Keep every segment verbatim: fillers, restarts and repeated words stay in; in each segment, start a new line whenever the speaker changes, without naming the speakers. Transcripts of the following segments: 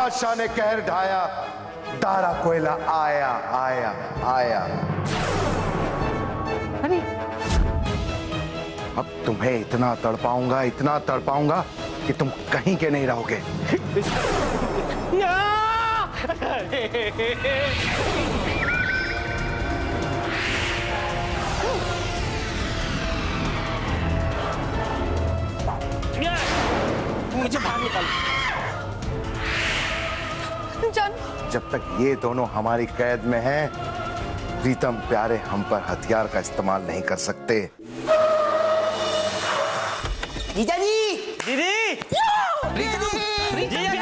पातशाह ने कहर ढाया, दारा कोयला आया आया आया।
अरे
अब तुम्हें इतना तड़पाऊंगा, इतना तड़पाऊंगा कि तुम कहीं के नहीं रहोगे।
मुझे बाहर निकाल।
जान।
जब तक ये दोनों हमारी कैद में हैं, प्रीतम प्यारे हम पर हथियार का इस्तेमाल नहीं कर सकते।
जीजा जी,
दीदी,
प्रीतम,
जीजा जी,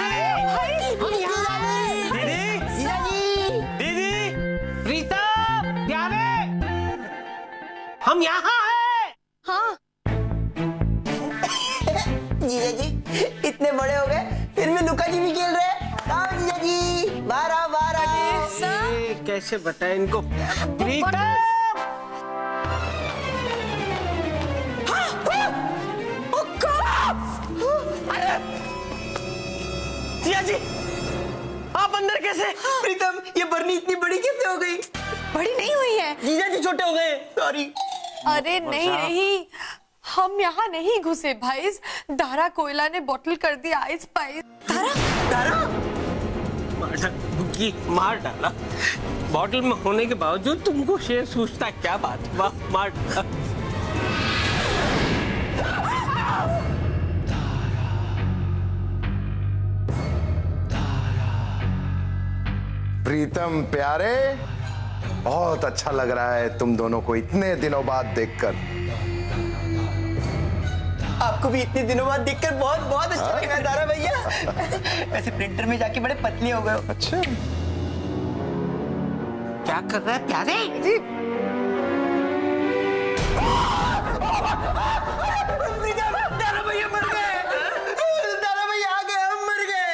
दीदी, प्रीतम प्यारे, हम यहाँ हैं।
हाँ।
जीजा जी इतने बड़े हो गए फिर भी लुका जी भी खेल रहे हैं। आओ जीजा जी, बाहर आओ, बाहर आओ।
कैसे बताए इनको? प्रीतम, जीजा जी आप अंदर कैसे?
प्रीतम ये बरनी इतनी बड़ी कैसे हो गई?
बड़ी नहीं हुई है,
जीजा जी छोटे हो गए, सॉरी।
अरे नहीं नहीं, हम यहाँ नहीं घुसे भाई, दारा कोयला ने बॉटल कर दी आइस पाइस।
दारा, दारा
मार डाला, मार डाला। बॉटल में होने के बावजूद तुमको शेर सूझता, क्या बात? वाह, मार डाला।
प्रीतम प्यारे, बहुत अच्छा लग रहा है तुम दोनों को इतने दिनों बाद देखकर।
आपको भी इतने दिनों बाद देखकर बहुत बहुत अच्छा लग रहा है दारा भैया। वैसे प्रिंटर में जाके बड़े पतले हो गए हो।
अच्छा,
क्या कर रहा है प्यारे? दारा भैया मर गए, दारा भैया आ गए, हम मर गए।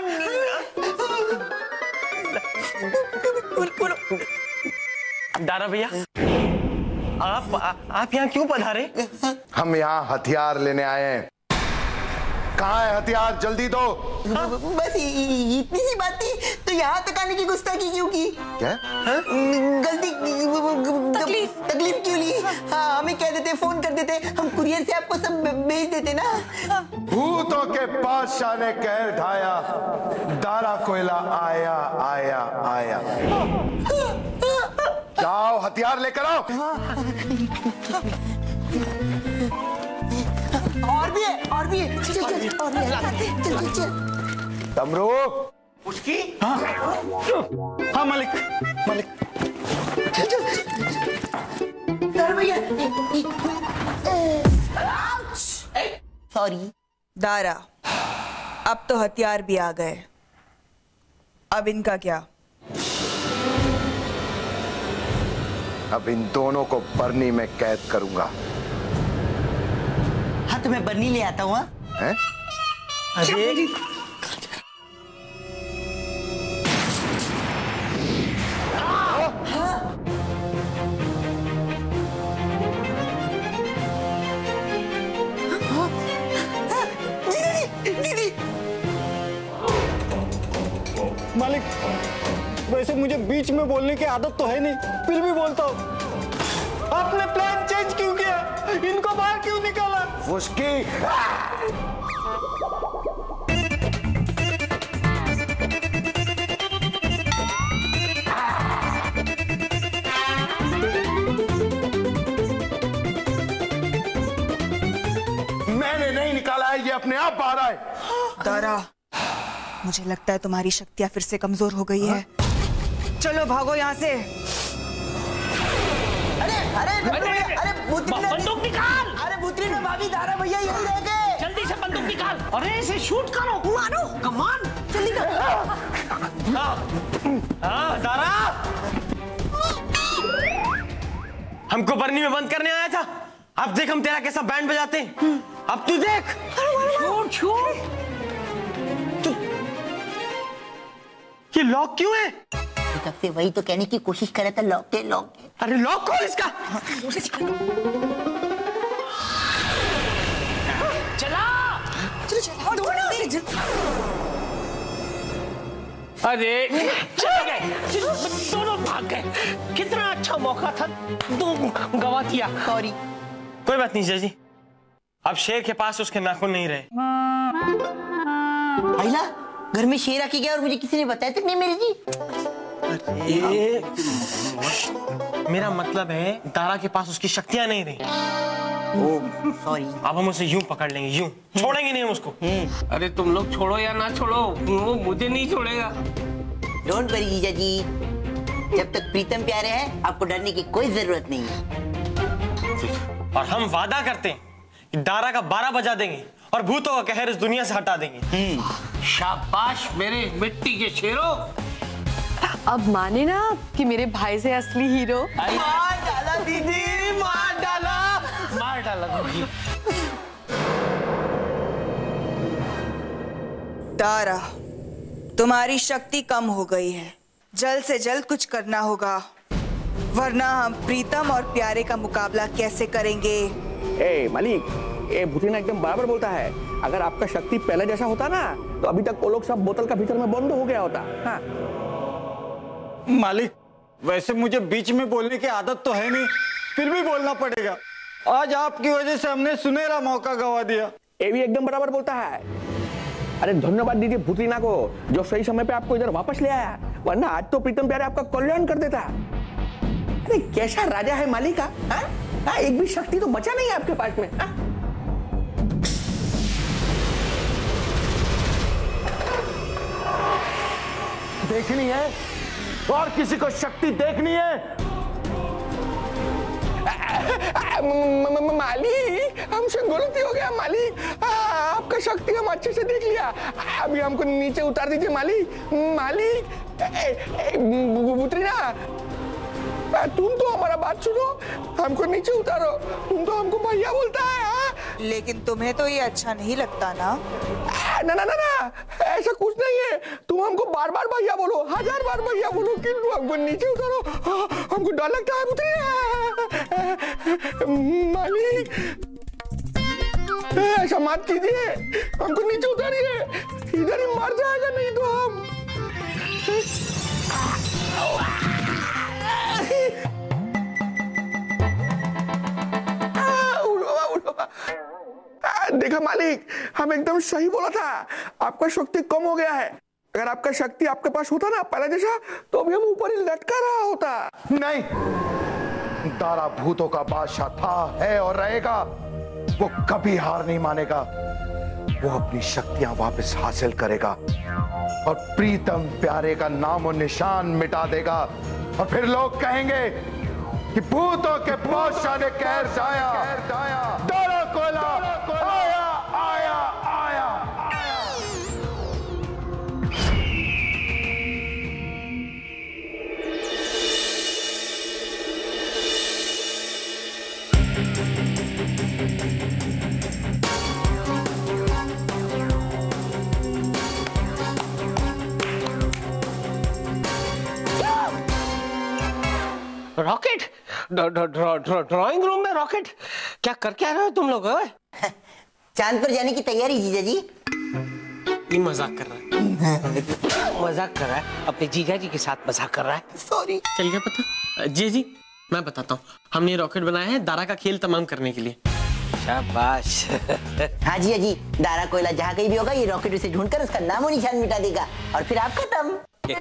दारा भैया आप आप यहाँ क्यों पधारे?
हम यहाँ हथियार लेने आए हैं। कहाँ है हथियार? जल्दी दो।
हाँ? बस इतनी सी बात थी तो यहाँ तक आने की गुस्ताखी क्यों की?
क्या?
गलती तकलीफ तकलीफ क्यों ली? हाँ हमें कह देते, फोन कर देते, हम कुरियर से आपको सब भेज देते ना।
भूतों के पातशाह ने कहर ढाया, दारा कोयला आया आया आया। जाओ हथियार लेकर आओ।
और भी है, और भी है, चल चल और भी है, चल चल चल।
तमरू,
उसकी?
हाँ हाँ मालिक, मालिक।
चल चल। दारा भैया, सॉरी।
दारा, अब तो हथियार भी आ गए, अब इनका क्या?
अब इन दोनों को बरनी में कैद करूंगा।
हाँ तो मैं बरनी ले आता हूँ।
हैं?
अरे
मालिक, वैसे मुझे बीच में बोलने की आदत तो है नहीं, फिर भी बोलता हूँ। आपने प्लान चेंज क्यों किया? इनको बाहर क्यों निकाला?
फुस्की, मैंने नहीं निकाला है, ये अपने आप बाहर आए।
दारा, मुझे लगता है तुम्हारी शक्तियां फिर से कमजोर हो गई है। चलो भागो यहाँ से।
अरे अरे अरे अरे भूतरीना,
बंदूक निकाल।
अरे भूतरीना भाभी, दारा भैया यही रह गए।
जल्दी से बंदूक निकाल। अरे इसे शूट करो। मारो, कमान,
जल्दी करो।
हाँ दारा, हमको बरनी में बंद करने आया था। अब देख हम तेरा कैसा बैंड बजाते हैं। अब तू देख। Shoot shoot. ये लॉक क्यों है?
तब से वही तो कहने की कोशिश कर रहा था, लॉक के लॉक के।
अरे लॉक खोल इसका। चला
चलो चलो,
अरे चले गए, दोनों भाग गए। कितना अच्छा मौका था, दो गवा दिया।
सॉरी।
कोई बात नहीं जीजा जी, अब शेर के पास उसके नाखून नहीं रहे।
आइला, घर में शेर आके गया और मुझे किसी ने बताया तक नहीं मेरी जी।
अरे मेरा मतलब है दारा के पास उसकी शक्तियां नहीं रही।
Oh sorry.
अब हम उसे यूं पकड़ लेंगे, यूं छोड़ेंगे नहीं हम उसको।
अरे तुम लोग छोड़ो या ना छोड़ो, वो मुझे नहीं छोड़ेगा।
डोंट वरी जीजा जी, जब तक प्रीतम प्यारे है आपको डरने की कोई जरूरत नहीं है।
और हम वादा करते हैं कि दारा का बारह बजा देंगे और भूतों का कहर इस दुनिया से हटा देंगे।
शाबाश मेरे मिट्टी के शेरों।
अब माने ना कि मेरे भाई से असली हीरो।
मार डाला दीदी, मार डाला, मार डाला गोगी।
दारा, तुम्हारी शक्ति कम हो गई है, जल्द से जल्द कुछ करना होगा, वरना हम प्रीतम और प्यारे का मुकाबला कैसे करेंगे?
ए मालिक, ये भूतरीना एकदम बराबर बोलता है। अगर आपका शक्ति पहले जैसा होता ना तो अभी तक वो लोग सब बोतल का भीतर में बंद हो गया होता। हाँ।
मालिक, वैसे मुझे बीच में बोलने की आदत तो है नहीं, फिर भी बोलना पड़ेगा। आज आपकी वजह से हमने सुनहरा मौका गवा दिया।
ये भी एकदम बराबर बोलता है। अरे धन्यवाद दीजिए भूतरीना को, जो सही समय पे आपको इधर वापस ले आया, वरना आज तो प्रीतम प्यारे आपका कल्याण कर देता। अरे कैसा राजा है मालिक का, हाँ? हाँ, एक भी शक्ति तो बचा नहीं है आपके पास में। हाँ?
देखनी है और किसी को शक्ति देखनी है?
मालिक, हमसे गलती हो गया मालिक। आपका शक्ति हम अच्छे से देख लिया, अभी हमको नीचे उतार दीजिए मालिक। मालिक भूतरीना, तुम तो हमारा बात सुनो, हमको नीचे उतारो। तुम तो हमको भैया बोलता है।
लेकिन तुम्हें तो ये अच्छा नहीं लगता ना?
ना ना ना ना, ऐसा कुछ नहीं है। तुम हमको बार बार भैया बोलो, हजार बार भैया बोलो, किंतु हमको नीचे उतारो। हमको डर लगता है भूतरीना। मालिक ऐसा मत कीजिए, हमको नीचे उतारिए, इधर ही मर जाएगा नहीं तो हम। देखा मालिक, हम एकदम सही बोला था। आपका शक्ति कम हो गया है। अगर आपका शक्ति आपके पास होता ना पहले जैसा, तो अभी हम ऊपर ही लटका रहा होता।
नहीं, दारा भूतों का बादशाह था, है और रहेगा। वो कभी हार नहीं मानेगा। वो अपनी शक्तियां वापस हासिल करेगा और प्रीतम प्यारे का नाम और निशान मिटा देगा। और फिर लोग कहेंगे कि भूतों के बादशाह ने कहर जाया। दारा कोयला आया, आया, आया, आया।
रॉकेट? ड्राइंग रूम में रॉकेट? क्या करके आ रहे हो तुम लोग?
चांद पर जाने की तैयारी जीजा जी।
ये मजाक कर रहा है।
मजाक कर रहा है, अपने जीजा जी के साथ मजाक कर रहा है।
सॉरी।
चल गया पता? जी जी, मैं बताता हूँ। हमने ये रॉकेट बनाया है दारा का खेल तमाम करने के लिए।
शाबाश।
हाँ जी, हाँ जी, दारा कोयला जहाँ कहीं भी होगा ये रॉकेट उसे ढूंढकर उसका नामो निशान मिटा देगा और फिर आप खत्म।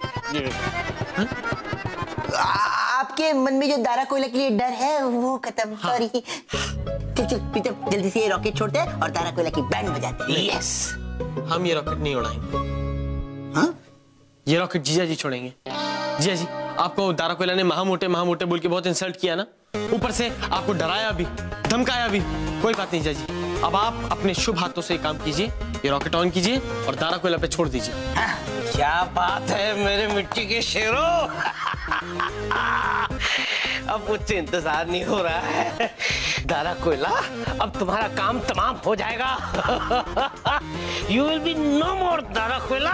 आपके मन में जो दारा कोयला के लिए डर है वो खत्म। सॉरी। चल चल प्रीतम, जल्दी से ये रॉकेट छोड़ते हैं और दारा कोयला की बैंड बजाते हैं।
यस।
हम ये रॉकेट नहीं उड़ाएंगे।
हाँ?
ये रॉकेट जीजा जी छोड़ेंगे। जीजा जी, आपको दारा कोयला ने महामोटे महामोटे बोल के बहुत इंसल्ट किया ना, ऊपर से आपको डराया भी, धमकाया भी। कोई बात नहीं जीजा जी, अब आप अपने शुभ हाथों से काम कीजिए, ये रॉकेट ऑन कीजिए और दारा कोयला पे छोड़ दीजिए।
हाँ, क्या बात है मेरे मिट्टी के शेरों। अब मुझसे इंतजार नहीं हो रहा है। दारा कोयला, अब तुम्हारा काम तमाम हो जाएगा। You will be no more Dara Koyla.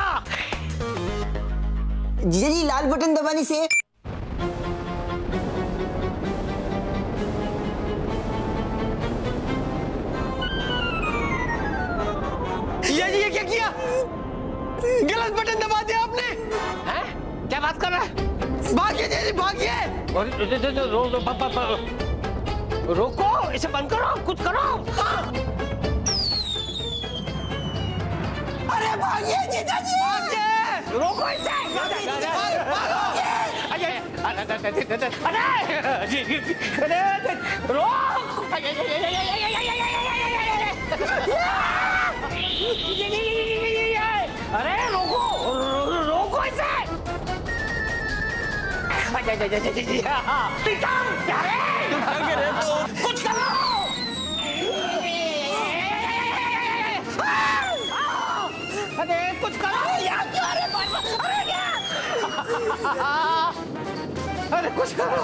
जीजा जी, लाल बटन दबाने से
जीजा जी, ये क्या किया? गलत बटन दबा
दिया आपने?
हैं? क्या बात कर रहा है?
भागिए जी, भागिए।
और रो रो पापा रोको, इसे बंद करो, कुछ करो। हाँ।
अरे भागिए जीजा जी,
भागिए, रोको इसे। अरे जी अरे रोक। अरे रोको रोको इसे। प्रीतम प्यारे कुछ करो। अरे कुछ करो यार। अरे अरे क्या? अरे कुछ करो।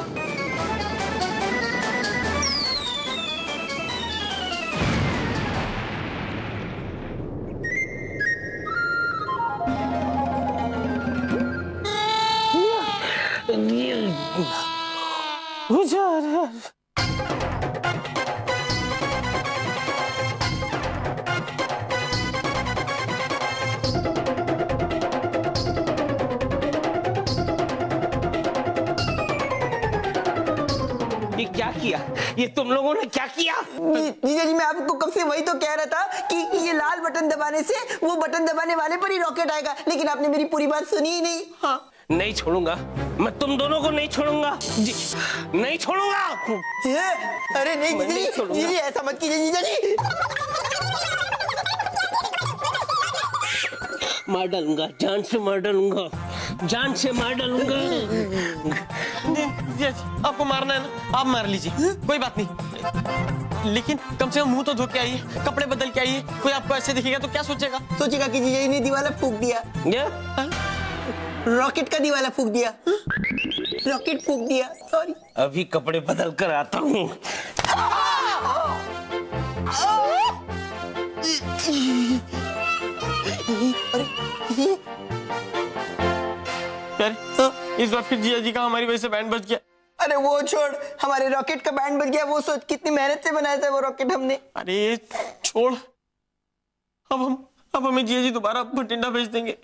ये क्या किया? ये तुम लोगों ने क्या किया?
जीजा जी मैं आपको कब से वही तो कह रहा था कि ये लाल बटन दबाने से वो बटन दबाने वाले पर ही रॉकेट आएगा, लेकिन आपने मेरी पूरी बात सुनी ही नहीं।
हाँ, नहीं छोड़ूंगा मैं तुम दोनों को, नहीं छोड़ूंगा जी, नहीं छोड़ूंगा।
अरे नहीं जीजा जी, जीजा जी ऐसा मत कीजिए जीजा जी।
मार डालूंगा, जान से मार डालूंगा, जान से मार डालूंगा।
जी आपको मारना है ना, आप मार लीजिए, कोई बात नहीं, लेकिन कम से कम मुंह तो धो के आइए, कपड़े बदल के आइए। कोई आपको ऐसे दिखेगा तो क्या सोचेगा?
सोचेगा कि जीजा जी ने दिवाला फूंक दिया।
क्या?
रॉकेट का दिवाला फूंक दिया, रॉकेट फूंक दिया। सॉरी,
अभी कपड़े बदल कर आता हूँ।
अरे इस बार फिर जिया जी का हमारी वजह से बैंड बज गया।
अरे वो छोड़, हमारे रॉकेट का बैंड बज गया। वो सोच कितनी मेहनत से बनाया था वो रॉकेट हमने।
अरे छोड़, अब हम अब हमें जिया जी दोबारा भटिंडा भेज देंगे।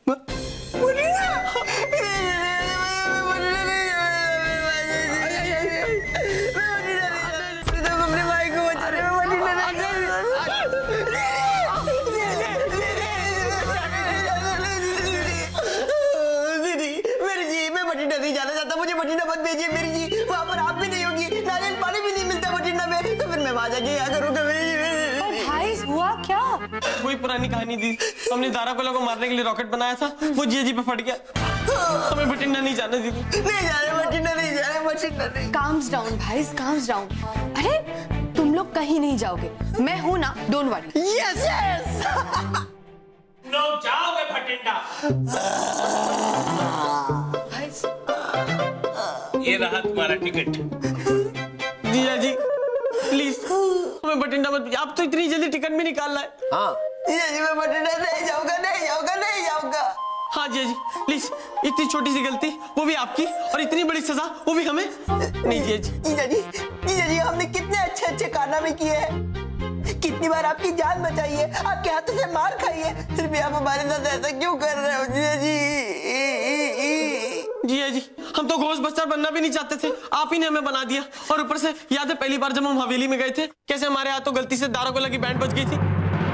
नहीं जाना चाहता, मुझे भटिंडा मत भेजिए मेरी जी। वहाँ पर आप भी नहीं होगी, नारियल पानी भी नहीं मिलता भटिंडा में, तो फिर मैं वहाँ जाके क्या करूँगा?
भाई हुआ क्या?
वही पुरानी कहानी दी, हमने दारा कोयला को मारने के लिए रॉकेट बनाया था, वो जिया जी पे फट गया। हमें भटिंडा नहीं जाना दीदी,
नहीं जा रहे भटिंडा, नहीं जा रहे भटिंडा नहीं।
काम्स डाउन भाई, काम्स डाउन। अरे तुम लोग कहीं नहीं जाओगे, मैं हूँ ना, डोंट वरी।
यस यस,
लोग जाओगे भटिंडा। ये रहा तुम्हारा टिकट।
जिया जी प्लीज हमें भटिंडा मत, आप तो इतनी जल्दी टिकट भी निकाल रहा है।
हाँ
जिया जी मैं भटिंडा नहीं जाऊंगा, नहीं जाऊंगा, नहीं जाऊंगा।
हाँ जिया जी प्लीज, इतनी छोटी सी गलती वो भी आपकी, और इतनी बड़ी सजा वो भी हमें। नहीं जिया जी,
जिया जी, जिया जी हमने कितने अच्छे अच्छे कारनामे किए हैं, कितनी बार आपकी जान बचाई है, आपके हाथों से मार खाई है, फिर भी आप हमारे साथ ऐसा क्यों कर रहे हो जिया जी?
जिया जी हम तो घोस्ट बस्टर बनना भी नहीं चाहते थे, आप ही ने हमें बना दिया। और ऊपर से याद है पहली बार जब हम हवेली में गए थे, कैसे हमारे हाथों गलती से दारा कोयला की बैंड बज गई थी।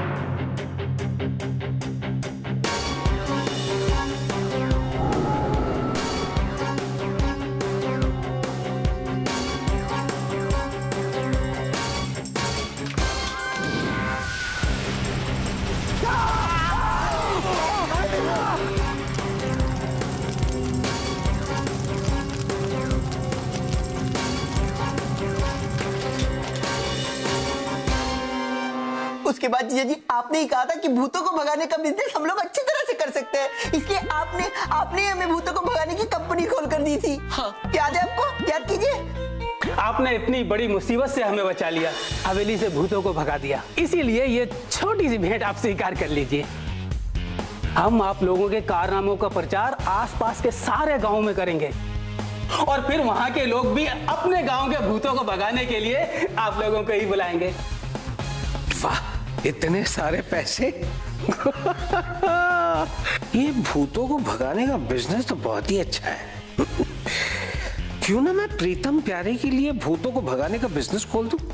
उसके बाद जिया जी आपने ही कहा था कि भूतों को भगाने का बिजनेस हम लोग अच्छी तरह से कर सकते हैं, इसलिए आपने आपने हमें भूतों को भगाने की कंपनी खोल कर दी थी। हाँ। याद है आपको? याद कीजिए।
आपने इतनी बड़ी मुसीबत से हमें बचा लिया, हवेली से भूतों को भगा दिया, इसीलिए ये छोटी सी भेंट आप स्वीकार कर लीजिए। हम आप लोगों के कारनामों का प्रचार आसपास के सारे गांव में करेंगे, और फिर वहां के लोग भी अपने गांव के भूतों को भगाने के लिए आप लोगों को ही बुलाएंगे।
वाह, इतने सारे पैसे
ये भूतों को भगाने का बिजनेस तो बहुत ही अच्छा है। क्यों ना मैं प्रीतम प्यारे के लिए भूतों को भगाने का बिजनेस खोल दूं?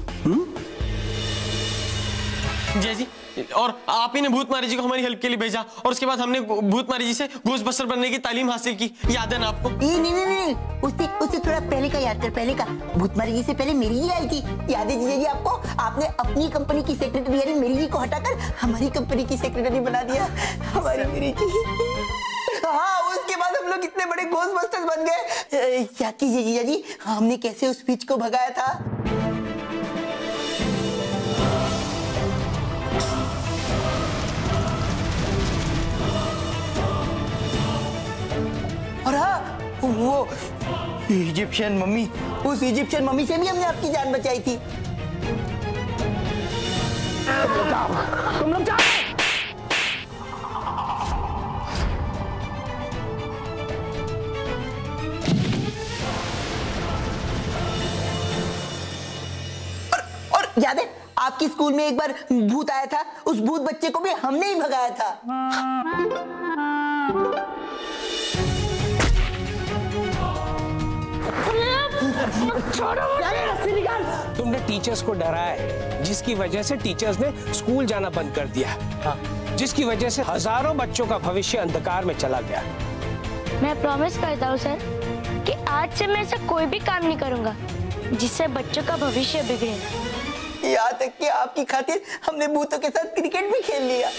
जय जी, और आप ही ने भूतमारी जी को हमारी हेल्प के लिए भेजा और उसके बाद हमने भूतमारी जी से घोस्टबस्टर बनने की तालीम हासिल की। याद है ना आपको?
नहीं नहीं नहीं नहीं, उससे उससे थोड़ा पहले का याद कर, पहले का। भूतमारी जी से पहले मेरी ही आई थी, याद है जीजा जी आपको? आपने अपनी कंपनी की सेक्रेटरी यानी मेरी जी को हटाकर हमारी कंपनी की सेक्रेटरी बना दिया, हमारी मेरी जी। हाँ, उसके बाद हम लोग इतने बड़े घोस्टबस्टर्स बन गए। याद कीजिए जीजा जी, हमने कैसे उस पिच को भगाया था। और हाँ, वो इजिप्शियन मम्मी, उस इजिप्शियन मम्मी से भी हमने आपकी जान बचाई थी। तुम लोग जाओ। और, और याद है आपकी स्कूल में एक बार भूत आया था, उस भूत बच्चे को भी हमने ही भगाया था।
तुमने टीचर्स को डराया है, जिसकी वजह से टीचर्स ने स्कूल जाना बंद कर दिया, जिसकी वजह से हजारों बच्चों का भविष्य अंधकार में चला गया।
मैं प्रॉमिस करता हूँ सर कि आज से मैं ऐसा कोई भी काम नहीं करूँगा जिससे बच्चों का भविष्य बिगड़े।
यहाँ तक कि आपकी खातिर हमने भूतों के साथ क्रिकेट भी खेल लिया।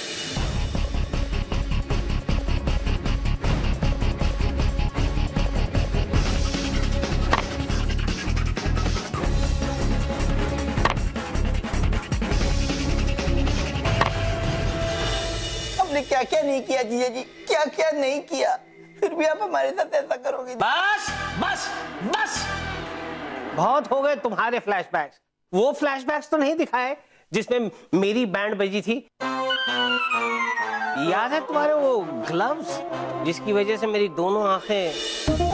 हमने क्या क्या नहीं किया जीजा जी, क्या क्या नहीं किया, फिर भी आप हमारे साथ ऐसा करोगे?
बस बस बस, बहुत हो गए तुम्हारे फ्लैशबैक्स। वो फ्लैशबैक्स तो नहीं दिखाए जिसमें मेरी बैंड बजी थी। याद है तुम्हारे वो ग्लव्स जिसकी वजह से मेरी दोनों आंखें।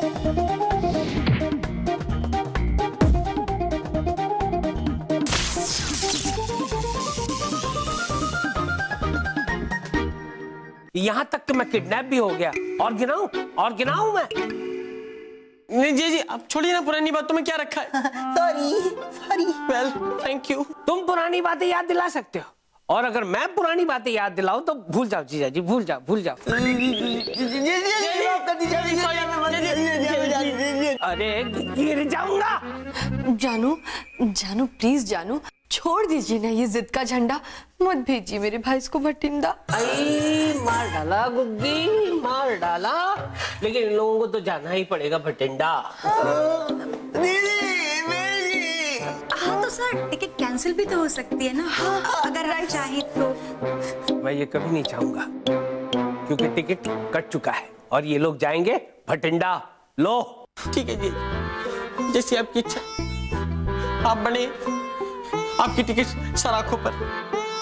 यहां तक कि मैं किडनैप भी हो गया। और गिनाऊं और गिनाऊं मैं?
नहीं जी जी, आप छोड़िए ना, पुरानी बातों में क्या रखा है।
Sorry sorry.
Well thank you.
तुम पुरानी बातें याद दिला सकते हो, और अगर मैं पुरानी बातें याद दिलाऊं तो भूल जाओ जीजा जी, भूल जाओ भूल जाओ। अरे गिर जाऊंगा।
जानू जानू प्लीज जानू, छोड़ दीजिए ना ये जिद का झंडा, मत भेजिए मेरे भाई इसको भटिंडा।
आई मार डाला गुग्गी, मार डाला, लेकिन इन लोगों को तो जाना ही पड़ेगा भटिंडा।
हाँ तो सर टिकट कैंसिल भी तो हो सकती है ना, अगर आप चाहे तो।
मैं ये कभी नहीं चाहूंगा क्योंकि टिकट कट चुका है और ये लोग जाएंगे भटिंडा। लो
ठीक है जी, जैसी आपकी इच्छा, आप बने, आपकी टिकट सराखों पर।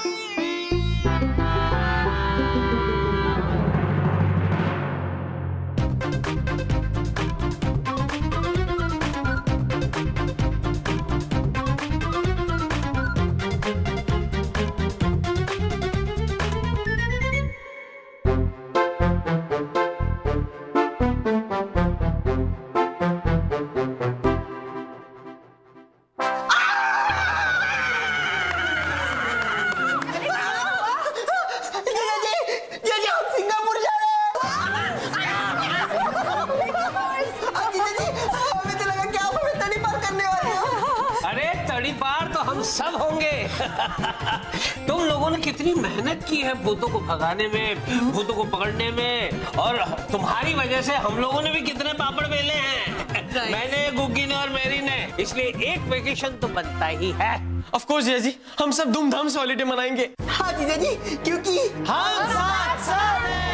सब होंगे। तुम लोगों ने कितनी मेहनत की है भूतों को भगाने में, भूतों को पकड़ने में, और तुम्हारी वजह से हम लोगों ने भी कितने पापड़ बेले हैं। मैंने, गुग्गी ने और मेरी ने, इसलिए एक वेकेशन तो बनता ही है।
ऑफ कोर्स जीजा जी, हम सब धूमधाम से हॉलीडे मनाएंगे।
हाँ जीजा जी, क्योंकि
हम साथ साथ हैं।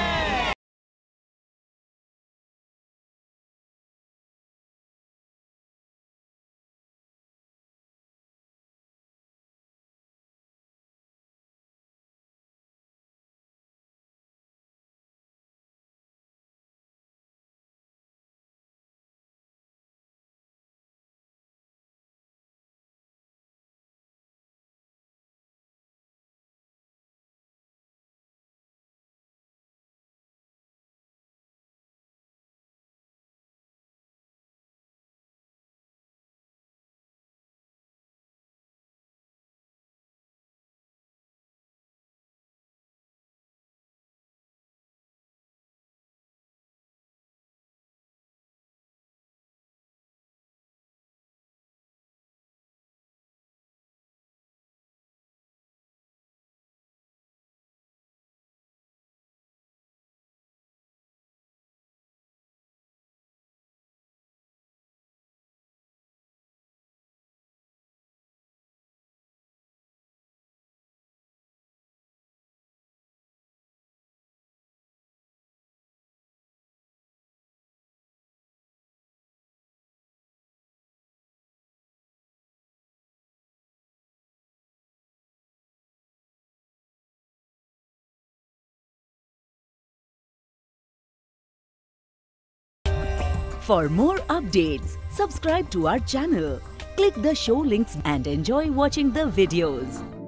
For more updates, subscribe to our channel, click the show links and enjoy watching the videos.